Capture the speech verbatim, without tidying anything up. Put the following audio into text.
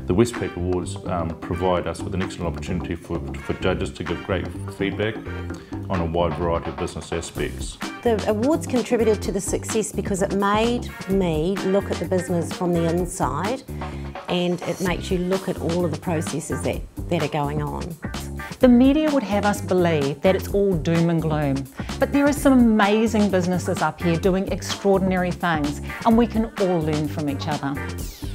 The Westpac Awards um, provide us with an excellent opportunity for, for judges to give great feedback on a wide variety of business aspects. The awards contributed to the success because it made me look at the business from the inside, and it makes you look at all of the processes that, that are going on. The media would have us believe that it's all doom and gloom, but there are some amazing businesses up here doing extraordinary things, and we can all learn from each other.